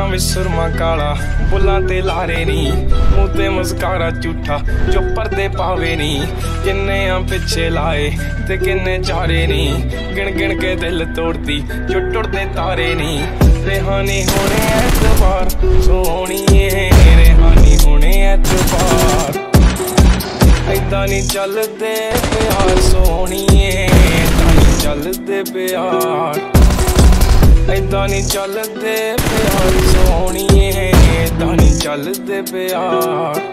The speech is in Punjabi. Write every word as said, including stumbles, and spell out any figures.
ਅੱਖਾਂ ਵਿੱਚ ਸੁਰਮਾ ਕਾਲਾ, ਬੁੱਲਾਂ ਤੇ ਲਾਰੇ ਨੀ, ਮੂੰਹ ਤੇ ਮੁਸਕਾਰਾ ਝੂਠਾ ਜੋ ਪਰਦੇ ਪਾਵੇ ਨੀ। ਕਿੰਨੇ ਆ ਪਿੱਛੇ ਲਾਏ ਤੇ ਕਿੰਨੇ ਚਾਰੇ ਨੀ, ਗਿਣ ਗਿਣ ਕੇ ਦਿਲ ਤੋੜਦੀ ਜੋ ਟੁੱਟਦੇ ਤਾਰੇ ਨੀ। रेहानी होने एतबार सोहणीए, रेहानी होने एतबार ऐदां नी चलदे प्यार सोहणीए, ऐदां नी चलदे प्यार, ऐदां नी चलदे प्यार सोहणीए, ऐदां नी चलदे प्यार।